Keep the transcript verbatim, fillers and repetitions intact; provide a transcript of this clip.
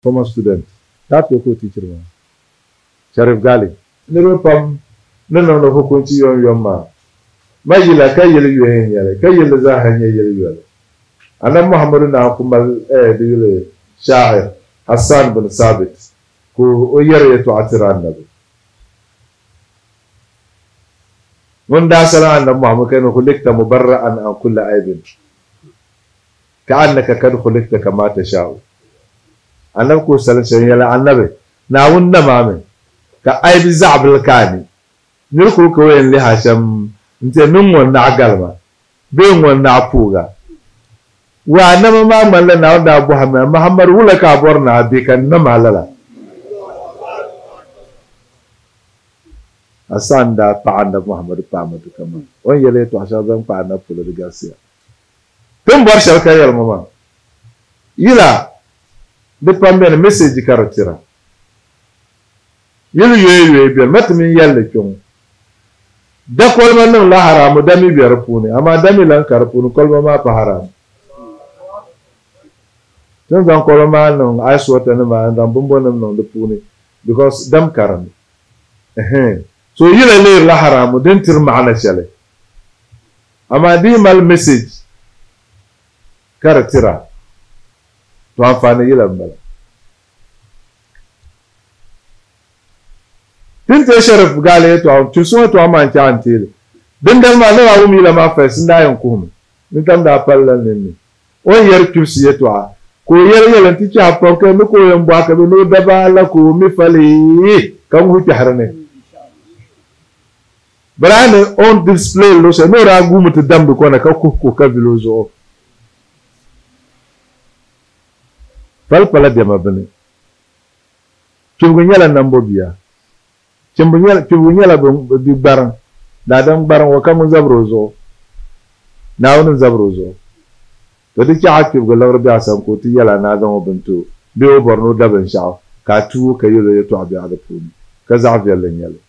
former student that ko teacher ma Sharif Gali ne pam ne no no hukunci yon yon ma majila kai yele yoyen yele kai yele za hanye yele yele anam Muhammadu na kumal eh dile sha'ir Hassan bin Sabit ko o yare to atiran nabi mun da sala annabi Muhammad kai no kulikta mubarra'an an kulli aibin ka'annaka kad kulikta kama tasha'u annabi ko sallallahu alaihi wasallam annabi na wunda mame ka aibi za'bul kani nirku ko yen li hasham nte nun wonna galma be wonna puga wa nama ma malla na wanda Abu Muhammad Muhammad wula ka borna bi kan na malala asanda ta'anda Muhammad ta'amatu kama on yele to ashaban pa na pula de gasia tum bor shalka yel mama yila de pambe message karatira yilu yoye be matmin yalle kyong da kolman nan la haramu dami biyar puni amma dami lan karpuni kolma ma pa haram tun zan kolma nan ai suwata ne ma dan bumbo nan nan da puni because dam karam eh so yila le la haramu den tir ma'ana shale amma di mal message karatira to amfani yila mbala tinta Sharif Gali to tu so to man ta antile den dal ma na wu mi la ma fa sin da yan kum min tam da pallan ni on yer kursi yeto a ko yer yelan ti cha pa ko mi ko yan ba ka bi no da ba la ko mi fali kan hu ti harane brane on display lo se no ra gumu te dambe ko na ka ko ko ka vilozo pal pala de ma bane tungu nyala nambo biya Cimbunyala cimbunyala bi barang dadang barang wa kamu zabrozo nawun zabrozo to di ci akib go lawr bi asam ko ti yala na zama bintu bi o borno daban shaw ka tu ka yelo to abi ada puni ka zaaf yalla nyala